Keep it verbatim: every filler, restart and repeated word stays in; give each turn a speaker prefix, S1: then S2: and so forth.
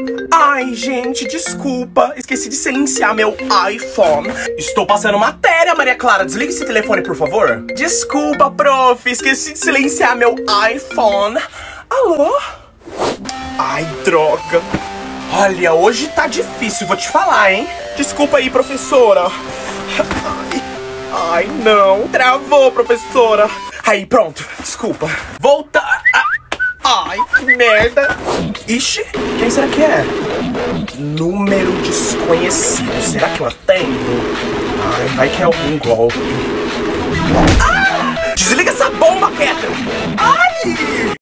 S1: Ai, gente, desculpa. Esqueci de silenciar meu iPhone. Estou passando matéria, Maria Clara. Desliga esse telefone, por favor. Desculpa, prof. Esqueci de silenciar meu iPhone. Alô? Ai, droga. Olha, hoje tá difícil, vou te falar, hein? Desculpa aí, professora. Ai, ai não. Travou, professora. Aí, pronto. Desculpa. Voltar. Ai, que merda. Ixi, quem será que é? Número desconhecido. Será que eu atendo? Ai, vai que é algum golpe. Ah! Desliga essa bomba, Petra! Ai!